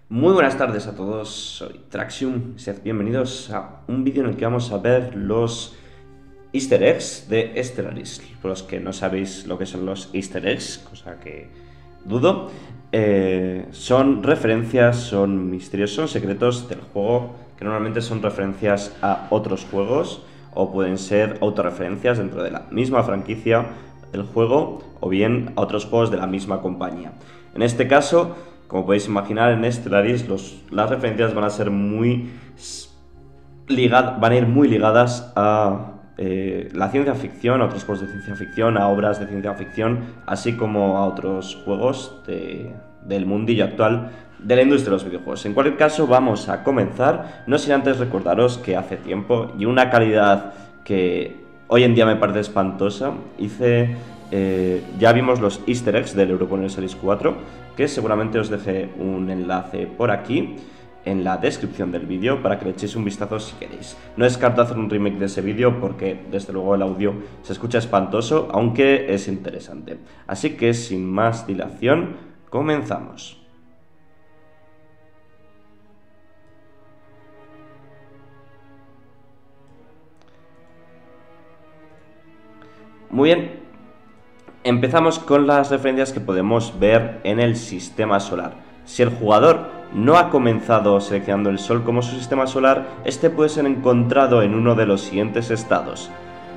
Muy buenas tardes a todos, soy Traxium, sed bienvenidos a un vídeo en el que vamos a ver los Easter eggs de Stellaris. Por los que no sabéis lo que son los Easter eggs, cosa que dudo, son referencias, son misterios, son secretos del juego que normalmente son referencias a otros juegos o pueden ser autorreferencias dentro de la misma franquicia del juego o bien a otros juegos de la misma compañía. En este caso, como podéis imaginar, en Stellaris las referencias van a ser van a ir muy ligadas a la ciencia ficción, a otros juegos de ciencia ficción, a obras de ciencia ficción, así como a otros juegos del mundillo actual de la industria de los videojuegos. En cualquier caso, vamos a comenzar, no sin antes recordaros que hace tiempo y una calidad que hoy en día me parece espantosa, ya vimos los Easter eggs del Europa Universalis 4, que seguramente os deje un enlace por aquí en la descripción del vídeo para que le echéis un vistazo si queréis. No descarto hacer un remake de ese vídeo porque desde luego el audio se escucha espantoso, aunque es interesante. Así que sin más dilación, comenzamos. Muy bien, empezamos con las referencias que podemos ver en el sistema solar. Si el jugador no ha comenzado seleccionando el Sol como su sistema solar, este puede ser encontrado en uno de los siguientes estados.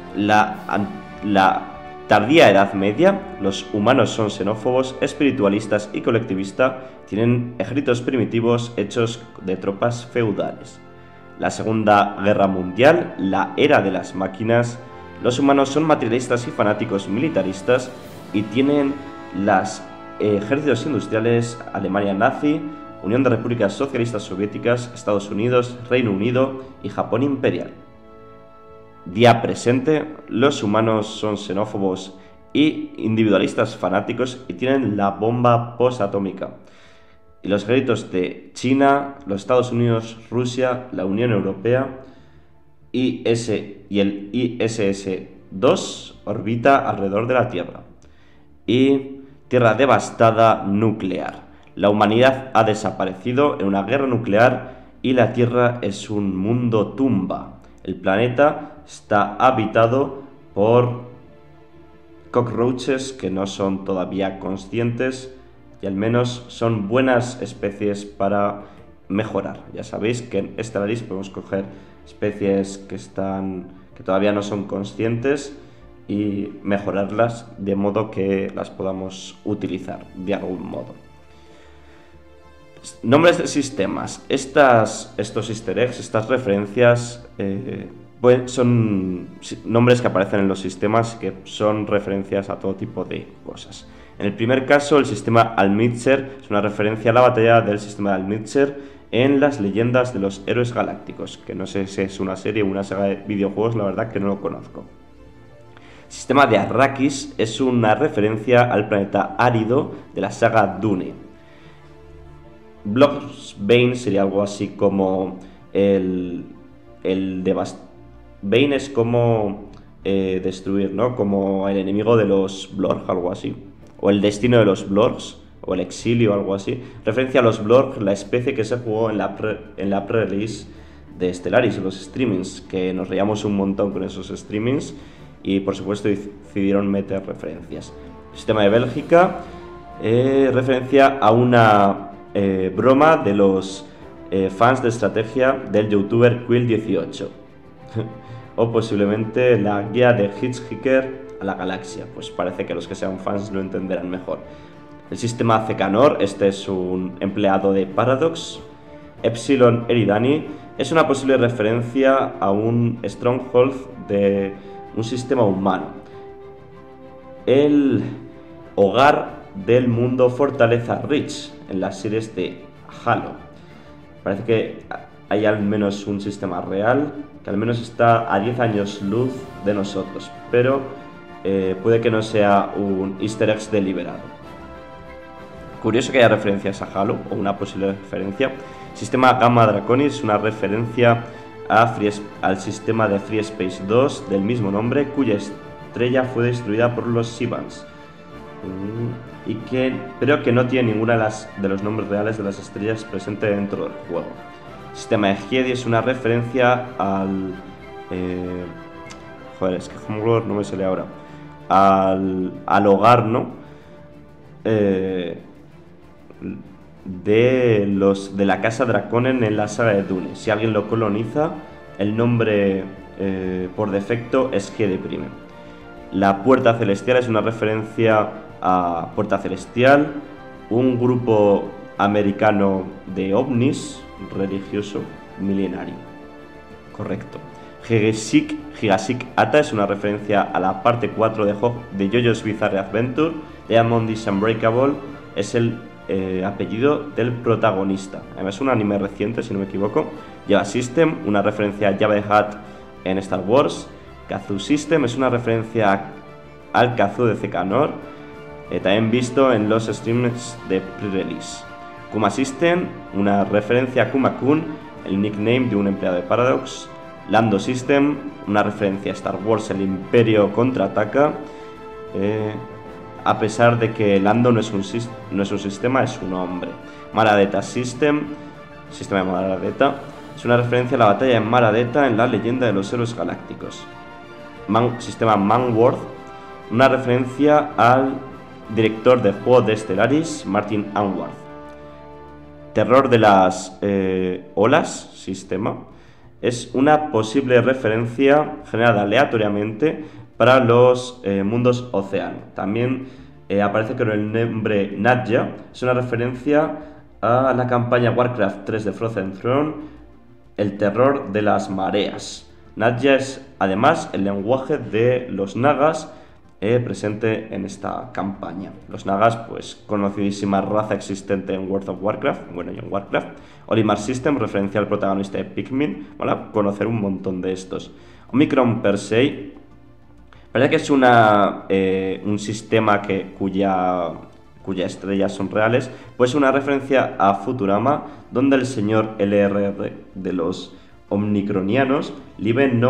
La tardía Edad Media, los humanos son xenófobos, espiritualistas y colectivistas, tienen ejércitos primitivos hechos de tropas feudales. La Segunda Guerra Mundial, la era de las máquinas, los humanos son materialistas y fanáticos militaristas y tienen los ejércitos industriales, Alemania nazi, Unión de Repúblicas Socialistas Soviéticas, Estados Unidos, Reino Unido y Japón imperial. Día presente, los humanos son xenófobos y individualistas fanáticos y tienen la bomba posatómica. Y los ejércitos de China, los Estados Unidos, Rusia, la Unión Europea y el ISS-2 orbita alrededor de la Tierra. Y Tierra devastada nuclear. La humanidad ha desaparecido en una guerra nuclear y la Tierra es un mundo tumba. El planeta está habitado por cockroaches que no son todavía conscientes y al menos son buenas especies para mejorar. Ya sabéis que en Stellaris podemos coger especies que todavía no son conscientes y mejorarlas de modo que las podamos utilizar de algún modo. Nombres de sistemas. Estos easter eggs, estas referencias, son nombres que aparecen en los sistemas que son referencias a todo tipo de cosas. En el primer caso, el sistema Almizzer es una referencia a la batalla del sistema de Almizzer en las leyendas de los héroes galácticos, que no sé si es una serie o una saga de videojuegos, la verdad que no lo conozco. El sistema de Arrakis es una referencia al planeta árido de la saga Dune. Bloxbane sería algo así como Bane es como destruir, ¿no? Como el enemigo de los Blorg, algo así. O el destino de los Blorgs, o el exilio, algo así. Referencia a los Blorg, la especie que se jugó en la pre-release de Stellaris, los streamings, que nos reíamos un montón con esos streamings y por supuesto decidieron meter referencias. Sistema de Bélgica, referencia a una broma de los fans de estrategia del youtuber Quill18 o posiblemente la guía de Hitchhiker a la galaxia, pues parece que los que sean fans lo entenderán mejor. El sistema Cecanor, este es un empleado de Paradox. Epsilon Eridani es una posible referencia a un stronghold de un sistema humano. El hogar del mundo Fortaleza Reach en las series de Halo. Parece que hay al menos un sistema real que al menos está a 10 años luz de nosotros, pero puede que no sea un easter egg deliberado. Curioso que haya referencias a Halo, o una posible referencia. Sistema Gamma Draconis es una referencia al sistema de Free Space 2 del mismo nombre, cuya estrella fue destruida por los Sivans. pero que no tiene ninguna de los nombres reales de las estrellas presente dentro del juego. El sistema de Jedi es una referencia al... joder, es que Homeworld no me sale ahora. Al hogar, ¿no? De la casa Draconen en la saga de Dune. Si alguien lo coloniza, el nombre por defecto es Jedi Prime. La Puerta Celestial es una referencia a Puerta Celestial, un grupo americano de ovnis religioso milenario. Correcto. Higasik Ata es una referencia a la parte 4 de JoJo's Bizarre Adventure. Diamond is Unbreakable es el apellido del protagonista. Además es un anime reciente, si no me equivoco. Java System, una referencia a Jabba the Hutt en Star Wars. Kazoo System es una referencia al Kazoo de Zekanor, también visto en los streams de pre-release. Kuma System, una referencia a Kuma-kun, el nickname de un empleado de Paradox. Lando System, una referencia a Star Wars, el Imperio contraataca, a pesar de que Lando no es un sistema, es un hombre. Maradeta System, sistema de Maradeta, es una referencia a la batalla de Maradeta en la leyenda de los héroes galácticos. Sistema Manworth, una referencia al director de juego de Stellaris, Martin Anworth. Terror de las olas, sistema, es una posible referencia generada aleatoriamente para los mundos océano. También aparece con el nombre Nadja, es una referencia a la campaña Warcraft 3 de Frozen Throne, el terror de las mareas. Nadja es además el lenguaje de los nagas presente en esta campaña. Los nagas, pues conocidísima raza existente en World of Warcraft, bueno, y en Warcraft. Olimar System, referencia al protagonista de Pikmin, ¿vale? Conocer un montón de estos. Omicron per se, parece que es un sistema cuya estrellas son reales, pues una referencia a Futurama, donde el señor LRR de los omnicronianos vive en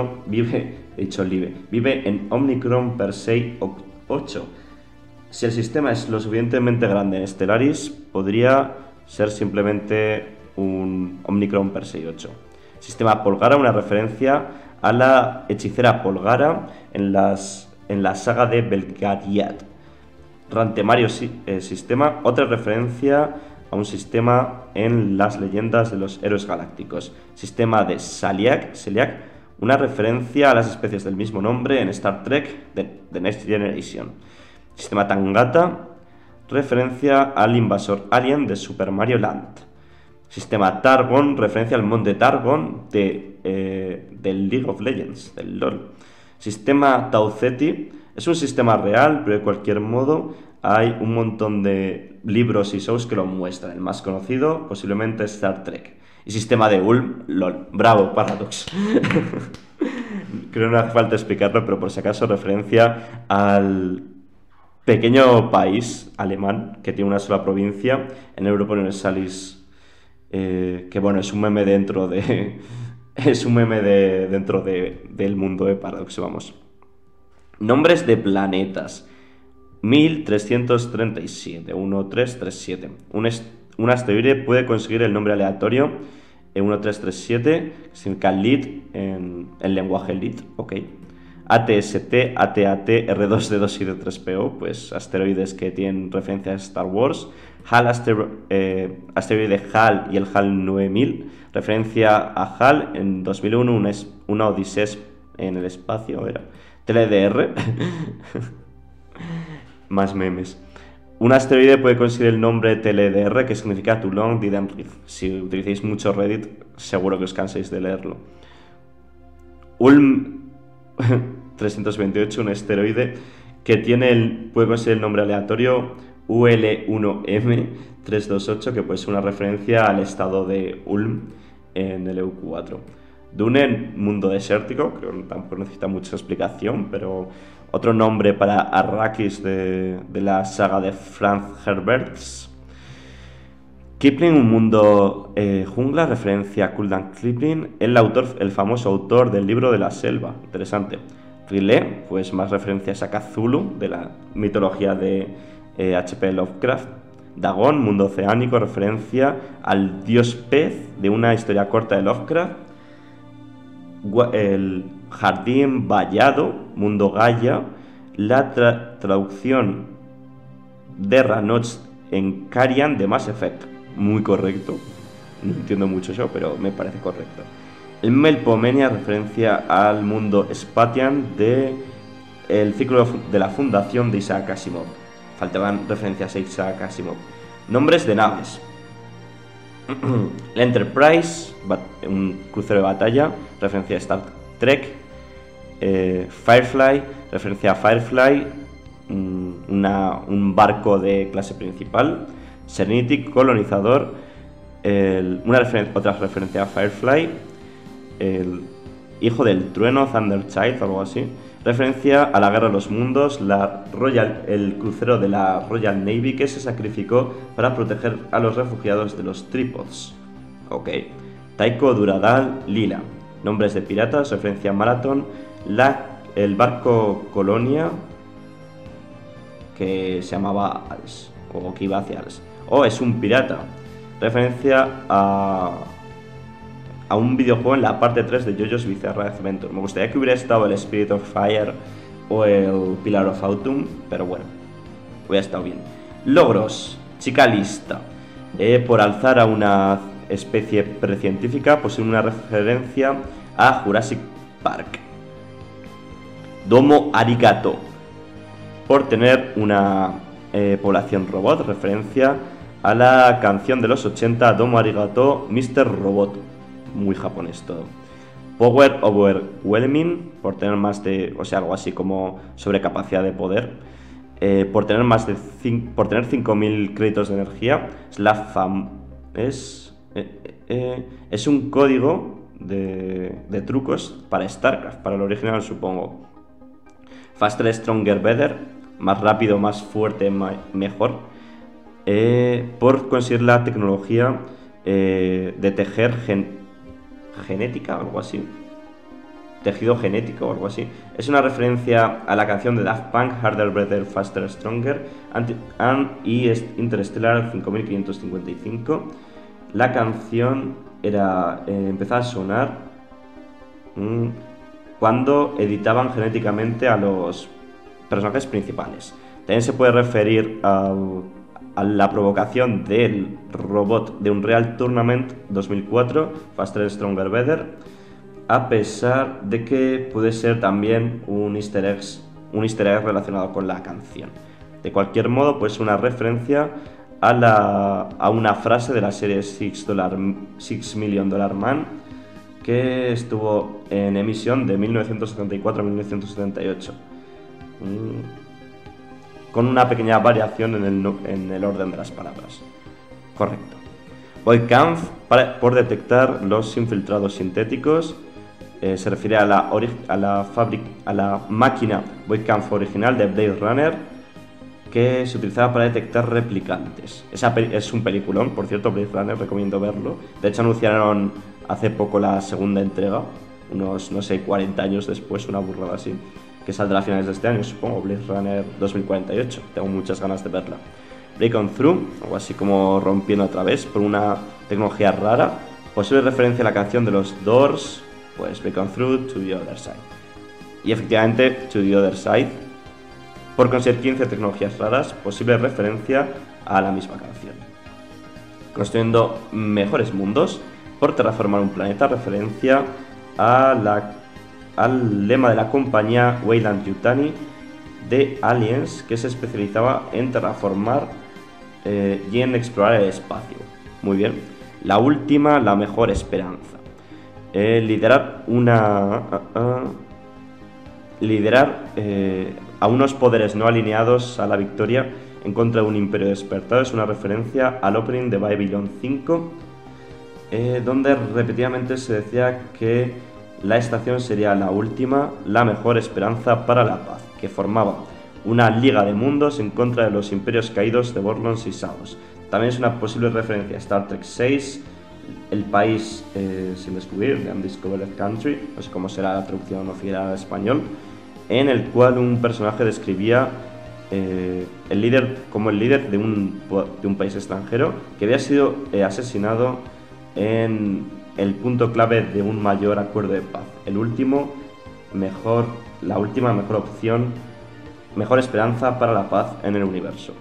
Omicron Persei 8. Si el sistema es lo suficientemente grande en Stellaris, podría ser simplemente un Omicron Persei 8. Sistema Polgara, una referencia a la hechicera Polgara en la saga de Belgariad. Rantemario Sistema, otra referencia a un sistema en las leyendas de los héroes galácticos. Sistema de Celiac, una referencia a las especies del mismo nombre en Star Trek The Next Generation. Sistema Tangata, referencia al invasor alien de Super Mario Land. Sistema Targon, referencia al monte Targon del League of Legends, del LoL. Sistema Tau Ceti es un sistema real, pero de cualquier modo hay un montón de libros y shows que lo muestran. El más conocido, posiblemente, es Star Trek. Y sistema de Ulm, LOL. Bravo, Paradox. Creo que no hace falta explicarlo, pero por si acaso referencia al pequeño país alemán que tiene una sola provincia en Europa Universalis, que bueno, es un meme dentro de... del mundo de Paradox, vamos. Nombres de planetas. 1337, 1337. Un asteroide puede conseguir el nombre aleatorio 1337, que significa Lit en el lenguaje Lit, ok. ATST, ATAT, R2D2 y D3PO, pues asteroides que tienen referencia a Star Wars. HAL, asteroide HAL y el HAL 9000, referencia a HAL en 2001, una odisea en el espacio, era TLDR. Más memes. Un asteroide puede conseguir el nombre TLDR, que significa Too Long Didn't Read. Si utilizáis mucho Reddit, seguro que os canséis de leerlo. Ulm 328, un asteroide que puede conseguir el nombre aleatorio UL1M328, que puede ser una referencia al estado de Ulm en el EU4. Dune, mundo desértico, creo que tampoco necesita mucha explicación, pero otro nombre para Arrakis de la saga de Franz Herbert. Kipling, un mundo jungla, referencia a Culdan Kipling, el famoso autor del libro de la selva. Interesante. Rile, pues más referencias a Cthulhu, de la mitología de H.P. Lovecraft. Dagon, mundo oceánico, referencia al dios pez de una historia corta de Lovecraft. El jardín vallado, mundo Gaia, la traducción de Ranoch en Carian de Mass Effect. Muy correcto. No entiendo mucho yo, pero me parece correcto. El Melpomenia, referencia al mundo Spatian de el ciclo de la fundación de Isaac Asimov. Faltaban referencias a Isaac Asimov. Nombres de naves. El Enterprise, un crucero de batalla, referencia a Star Trek. Firefly, referencia a Firefly, un barco de clase principal. Serenity, colonizador, otra referencia a Firefly. El hijo del trueno, Thunderchild o algo así, referencia a la Guerra de los Mundos, el crucero de la Royal Navy que se sacrificó para proteger a los refugiados de los Trípods. Ok. Taiko Duradal Lila, nombres de piratas, referencia a Marathon, el barco Colonia, que se llamaba Als, o que iba hacia Als, o es un pirata, referencia a un videojuego en la parte 3 de JoJo's Bizarre Adventure. Me gustaría que hubiera estado el Spirit of Fire o el Pillar of Autumn, pero bueno, hubiera estado bien. Logros, chica lista. Por alzar a una especie precientífica, posee una referencia a Jurassic Park. Domo Arigato, por tener una población robot, referencia a la canción de los 80 Domo Arigato, Mr. Robot. Muy japonés todo. Power Overwhelming, por tener más de, o sea, algo así como sobrecapacidad de poder. Por tener 5000 créditos de energía. Es un código de trucos para StarCraft, para el original supongo. Faster, Stronger, Better, más rápido, más fuerte, mejor. Por conseguir la tecnología de tejer genética o algo así. Tejido genético o algo así. Es una referencia a la canción de Daft Punk, Harder, Better, Faster, Stronger, y Interstellar 5555. La canción empezaba a sonar cuando editaban genéticamente a los personajes principales. También se puede referir a la provocación del robot de Unreal Tournament 2004, Faster, Stronger, Better, a pesar de que puede ser también un easter egg relacionado con la canción. De cualquier modo, pues una referencia a una frase de la serie $6 Million Man, que estuvo en emisión de 1974 a 1978. Con una pequeña variación en el orden de las palabras. Correcto. Voidkampf, por detectar los infiltrados sintéticos, se refiere a la máquina Voidkampf original de Blade Runner, que se utilizaba para detectar replicantes. Es un peliculón, por cierto, Blade Runner, recomiendo verlo. De hecho, anunciaron hace poco la segunda entrega, unos, no sé, 40 años después, una burrada así, que saldrá a finales de este año, supongo, Blade Runner 2048. Tengo muchas ganas de verla. Break on Through, algo así como rompiendo otra vez, por una tecnología rara. Posible referencia a la canción de los Doors, pues Break on Through, To the Other Side. Y efectivamente, To the Other Side, por conseguir 15 tecnologías raras, posible referencia a la misma canción. Construyendo mejores mundos, por terraformar un planeta, referencia al lema de la compañía Weyland Yutani de Aliens, que se especializaba en terraformar y en explorar el espacio. Muy bien. La última, la mejor esperanza. Liderar a unos poderes no alineados a la victoria en contra de un imperio despertado. Es una referencia al opening de Babylon 5, donde repetidamente se decía que la estación sería la última, la mejor esperanza para la paz, que formaba una liga de mundos en contra de los imperios caídos de Borlons y Saos. También es una posible referencia a Star Trek VI, el país sin descubrir, The Undiscovered Country, no sé cómo será la traducción oficial al español, en el cual un personaje describía como el líder de un país extranjero que había sido asesinado en el punto clave de un mayor acuerdo de paz. La última mejor opción, mejor esperanza para la paz en el universo.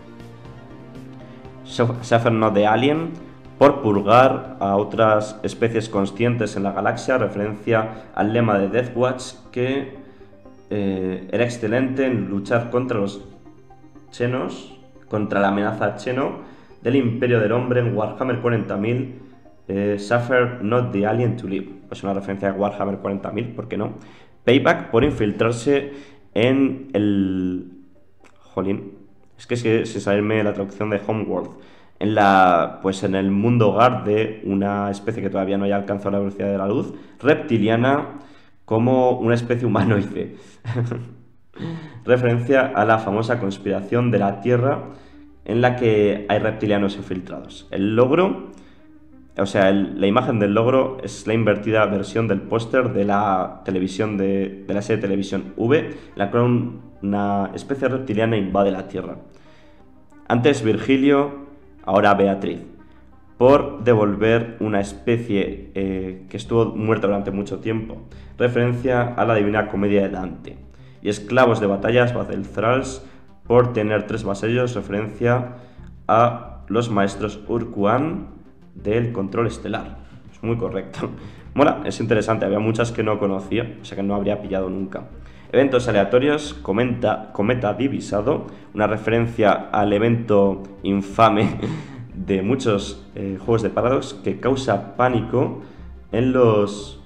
Suffer Not the Alien, por purgar a otras especies conscientes en la galaxia, referencia al lema de Deathwatch que era excelente en luchar contra los Xenos, contra la amenaza Xeno del Imperio del Hombre en Warhammer 40.000, Suffer Not the Alien to Live. Es una referencia a Warhammer 40.000, ¿por qué no? Payback por infiltrarse en el... Jolín, es que se salirme la traducción de Homeworld. En el mundo hogar de una especie que todavía no haya alcanzado la velocidad de la luz, reptiliana, como una especie humanoide. Referencia a la famosa conspiración de la Tierra en la que hay reptilianos infiltrados. El logro, la imagen del logro es la invertida versión del póster de la televisión de la serie de televisión V, en la cual una especie reptiliana invade la Tierra. Antes Virgilio, ahora Beatriz, por devolver una especie que estuvo muerta durante mucho tiempo. Referencia a la Divina Comedia de Dante. Y esclavos de batallas, Bazel Thralls, por tener 3 vasallos, referencia a los maestros Urkuan del control estelar. Es muy correcto. Mola, es interesante, había muchas que no conocía, o sea que no habría pillado nunca. Eventos aleatorios, cometa divisado, una referencia al evento infame de muchos juegos de Paradox que causa pánico en los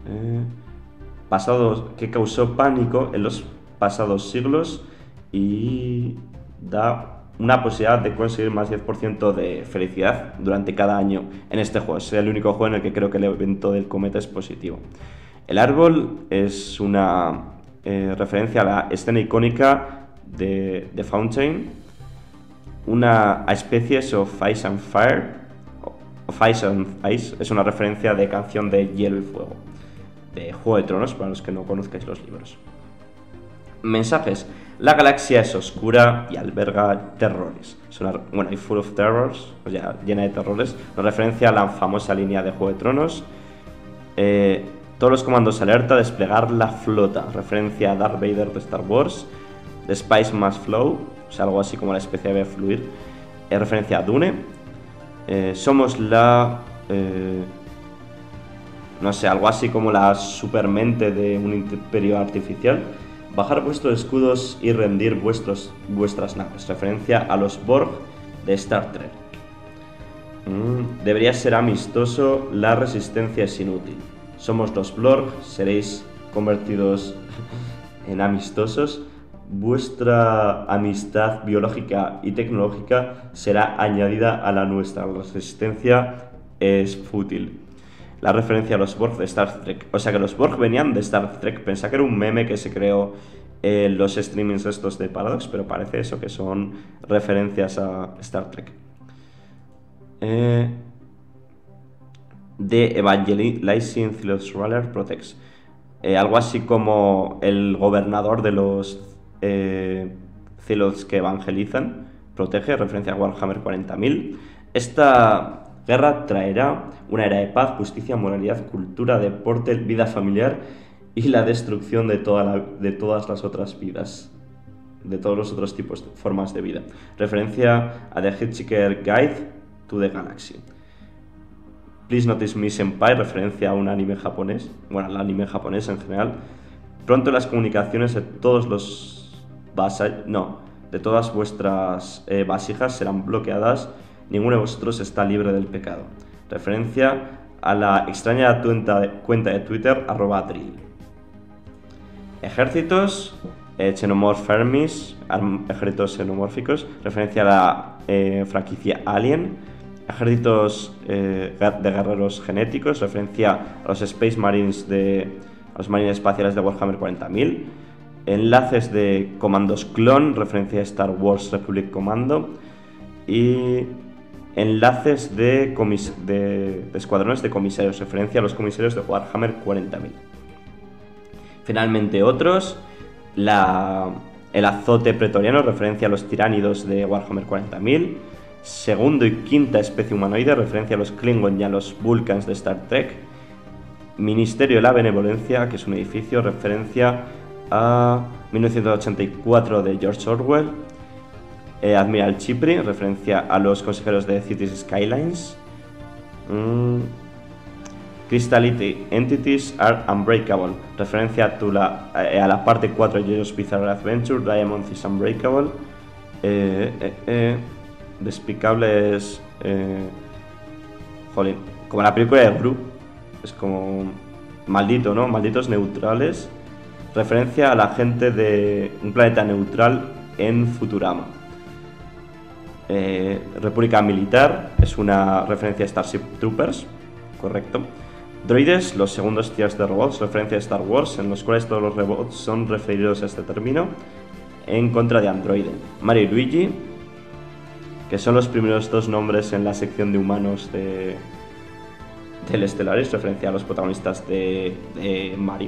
pasados siglos y da una posibilidad de conseguir más 10% de felicidad durante cada año en este juego. Es el único juego en el que creo que el evento del cometa es positivo. El árbol es una referencia a la escena icónica de The Fountain, a Species of Ice and Fire, of Ice and Ice, es una referencia de canción de Hielo y Fuego, de Juego de Tronos, para los que no conozcáis los libros. Mensajes: la galaxia es oscura y alberga terrores. Y full of terrors, llena de terrores, una referencia a la famosa línea de Juego de Tronos. Todos los comandos alerta, desplegar la flota, referencia a Darth Vader de Star Wars. The Spice Must Flow, algo así como la especie debe fluir, referencia a Dune. Somos algo así como la supermente de un imperio artificial. Bajar vuestros escudos y rendir vuestras naves, referencia a los Borg de Star Trek. Debería ser amistoso, la resistencia es inútil. Somos los Blorg, seréis convertidos en amistosos. Vuestra amistad biológica y tecnológica será añadida a la nuestra. La resistencia es fútil. La referencia a los Borg de Star Trek. O sea que los Borg venían de Star Trek. Pensaba que era un meme que se creó en los streamings estos de Paradox, pero parece eso, que son referencias a Star Trek. The Evangelizing Philosophers Protects. Algo así como el gobernador de los Zealots que evangelizan, protege, referencia a Warhammer 40.000. Esta guerra traerá una era de paz, justicia, moralidad, cultura, deporte, vida familiar y la destrucción de todas las otras vidas, de todos los otros tipos de formas de vida. Referencia a The Hitchhiker Guide to the Galaxy. Please Notice Me Senpai, referencia a un anime japonés, al anime japonés en general. Pronto las comunicaciones de todas vuestras vasijas serán bloqueadas. Ninguno de vosotros está libre del pecado. Referencia a la extraña cuenta de Twitter @drill. Ejércitos, Xenomorph Fermis, ejércitos xenomórficos, referencia a la franquicia Alien. Ejércitos de guerreros genéticos, referencia a los Space Marines a los marines espaciales de Warhammer 40.000. Enlaces de comandos clon, referencia a Star Wars Republic Commando. Y enlaces de escuadrones de comisarios, referencia a los comisarios de Warhammer 40.000. Finalmente otros, el azote pretoriano, referencia a los tiránidos de Warhammer 40.000. Segundo y quinta especie humanoide, referencia a los Klingon y a los Vulcans de Star Trek. Ministerio de la Benevolencia, que es un edificio, referencia a 1984 de George Orwell. Admiral Chipri, referencia a los consejeros de Cities Skylines. Crystality Entities are Unbreakable, referencia a la parte 4 de JoJo's Bizarre Adventure. Diamond is Unbreakable. Despicable es... jolín, como la película de Gru. Es como... maldito, ¿no? Malditos neutrales. Referencia a la gente de un planeta neutral en Futurama. República Militar es una referencia a Starship Troopers, correcto. Droides, los segundos tiers de robots, referencia a Star Wars, en los cuales todos los robots son referidos a este término, en contra de Androide. Mario y Luigi, que son los primeros dos nombres en la sección de humanos del Stellaris, referencia a los protagonistas de Mario.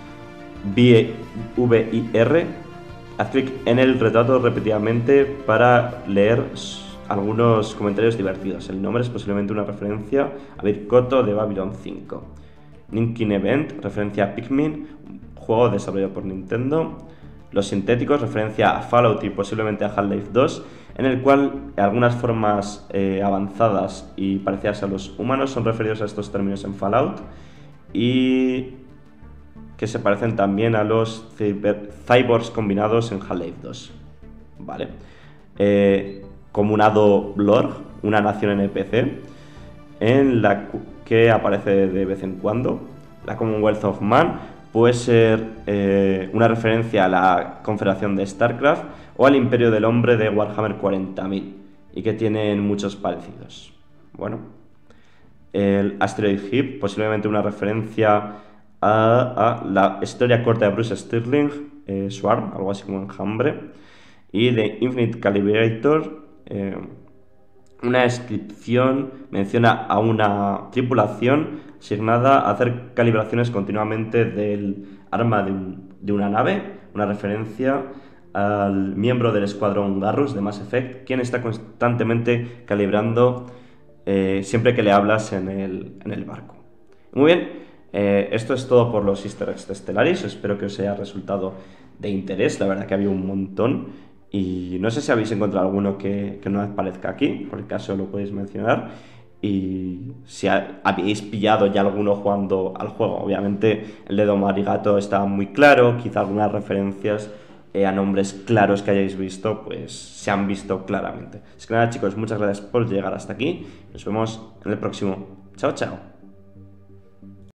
VIR, haz clic en el retrato repetidamente para leer algunos comentarios divertidos. El nombre es posiblemente una referencia a Bit Koto de Babylon 5. Ninkin Event, referencia a Pikmin, un juego desarrollado por Nintendo. Los sintéticos, referencia a Fallout y posiblemente a Half-Life 2, en el cual algunas formas avanzadas y parecidas a los humanos son referidos a estos términos en Fallout, y que se parecen también a los cyborgs combinados en Half-Life 2. Vale. Comunado Blorg, una nación NPC, en la que aparece de vez en cuando. La Commonwealth of Man puede ser una referencia a la Confederación de StarCraft o al Imperio del Hombre de Warhammer 40.000, y que tienen muchos parecidos. Bueno, el Asteroid Heap, posiblemente una referencia a la historia corta de Bruce Sterling, Swarm, algo así como Enjambre, y de Infinite Calibrator. Una descripción menciona a una tripulación asignada a hacer calibraciones continuamente del arma de una nave, una referencia al miembro del escuadrón Garrus de Mass Effect, quien está constantemente calibrando siempre que le hablas en el barco. Muy bien, esto es todo por los easter eggs de Stellaris. Espero que os haya resultado de interés. La verdad que había un montón. Y no sé si habéis encontrado alguno que no aparezca aquí, por el caso lo podéis mencionar. Y si habéis pillado ya alguno jugando al juego. Obviamente el de Domo Arigato está muy claro, quizá algunas referencias a nombres claros que hayáis visto, pues se han visto claramente. Así que nada, chicos, muchas gracias por llegar hasta aquí. Nos vemos en el próximo. Chao, chao.